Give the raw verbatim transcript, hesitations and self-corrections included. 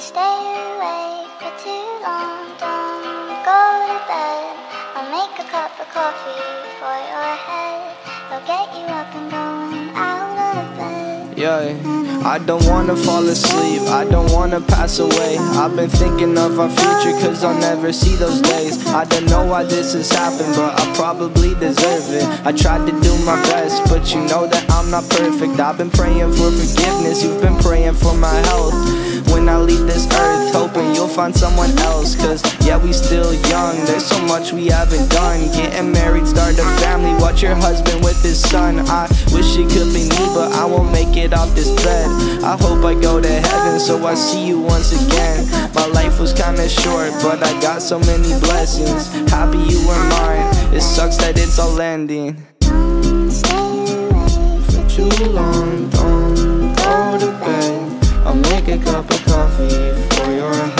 stay awake for too long. Don't go to bed. I'll make a cup of coffee for your head. I'll get you up and going out of bed. Yeah, I don't wanna fall asleep, I don't wanna pass away. I've been thinking of our future cause I'll never see those days. I don't know why this has happened, but I probably deserve it. I tried to do my best, but you know that I'm not perfect. I've been praying for forgiveness, you've been praying for my health. When I leave this earth, hoping you'll find someone else. Cause yeah, we still young, there's so much we haven't done. Getting married, start a family, watch your husband with his son. I wish it could be me, but I won't make it off this bed. I hope I go to heaven, so I see you once again. My life was kinda short, but I got so many blessings. Happy you were mine, it sucks that it's all ending. Don't stay awake for Too long, don't go to bed. I'll make a cup of coffee for your head.